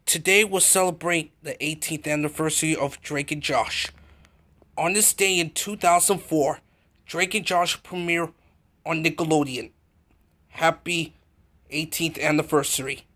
Today we'll celebrate the 18th anniversary of Drake and Josh. On this day in 2004, Drake and Josh premiered on Nickelodeon. Happy 18th anniversary.